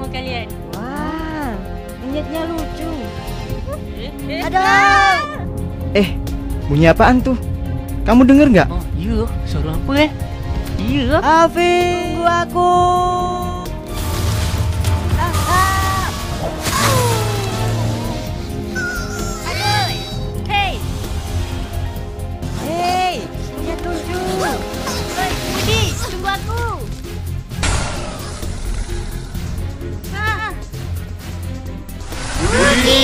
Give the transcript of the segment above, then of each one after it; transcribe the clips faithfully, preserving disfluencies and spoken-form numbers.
kalian. Wah, monyetnya lucu. Eh, Aduh! Eh, bunyi apaan tuh? Kamu denger nggak? Oh, iya. Suara apa eh? Iya. Alvin, tunggu aku. Ah, ah. Aduh. Hey, Hei, monyet lucu. oi, Budi, tunggu aku. Ah, Budi.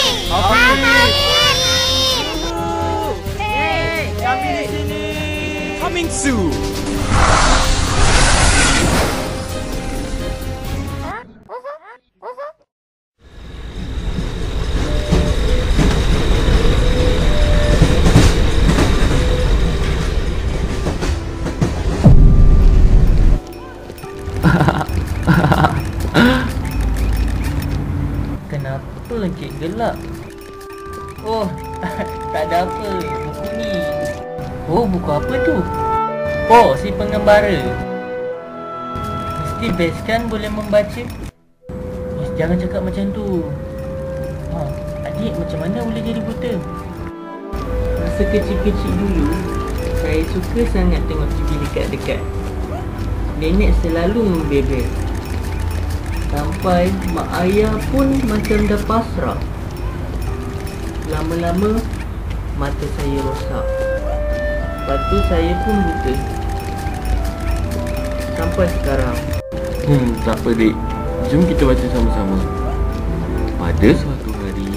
hey, Kami di sini. Coming soon. Kenapa encik gelap? Oh, tak ada apa. Buku ni. Oh, buku apa tu? Oh, si pengembara. Mesti best kan boleh membaca? Eh, jangan cakap macam tu. Ha, adik macam mana boleh jadi buta? Masa kecil-kecil dulu, saya suka sangat tengok T V dekat-dekat. Nenek selalu membebel. Sampai mak ayah pun macam dah pasrah. Lama-lama mata saya rosak. Lepas tu saya pun buta. Sampai sekarang. Hmm, tak apa dik. Jom kita baca sama-sama. Pada suatu hari,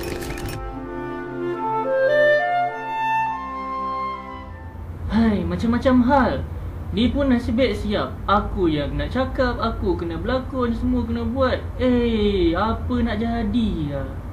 Hai, macam-macam hal. Ni pun nasib baik siap. Aku yang nak cakap, aku kena berlakon, semua kena buat. Eh, apa nak jadi lah.